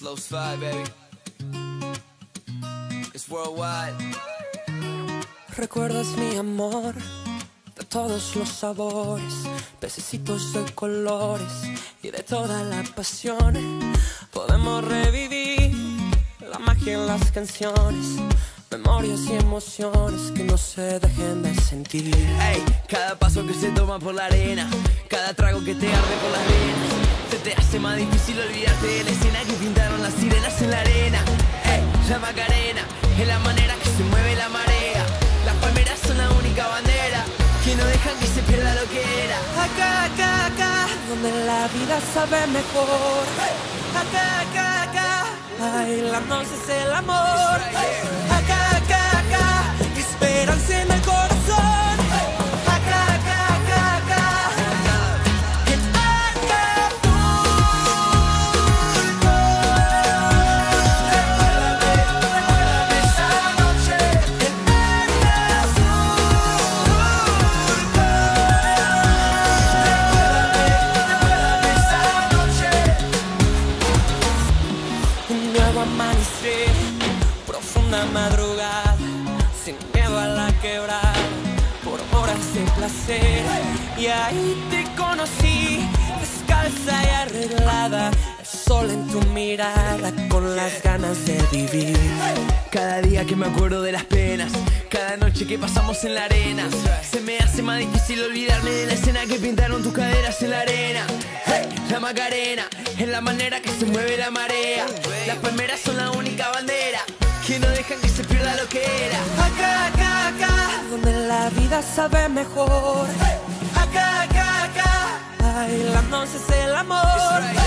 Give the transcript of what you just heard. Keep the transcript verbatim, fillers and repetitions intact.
Flow five, baby. It's worldwide. Recuerdas mi amor de todos los sabores, pececitos de colores y de toda la pasión. Podemos revivir la magia en las canciones, memorias y emociones que no se dejen de sentir. Ey, cada paso que se toma por la arena, cada trago que te arde por las venas, se te hace más difícil olvidarte de la escena que pintaron las sirenas en la arena. Ey, la Macarena es la manera que se mueve la marea. Las palmeras son la única bandera que no dejan que se pierda lo que era. Acá, acá, acá, donde la vida sabe mejor. Acá, acá, acá, bailándose es el amor. Acá, acá, acá, esperanza en el corazón. Acá, acá, acá, acá, en Acapulco. Recuérdame, recuérdame esa noche en Acapulco. Recuérdame, recuérdame esa noche. Un nuevo amanecer, profunda madrugada, sin miedo a la quebrada, por horas de placer. Y ahí te conocí, descalza y arreglada, el sol en tu mirada, con las ganas de vivir. Cada día que me acuerdo de las penas, cada noche que pasamos en la arena, se me hace más difícil olvidarme de la escena que pintaron tus caderas en la arena. Hey, la Macarena es la manera que se mueve la marea. Las palmeras son la única bandera que no dejan que se pierda lo que era. Acá, acá, acá, donde la vida sabe mejor. Acá, acá, acá, bailándose es el amor.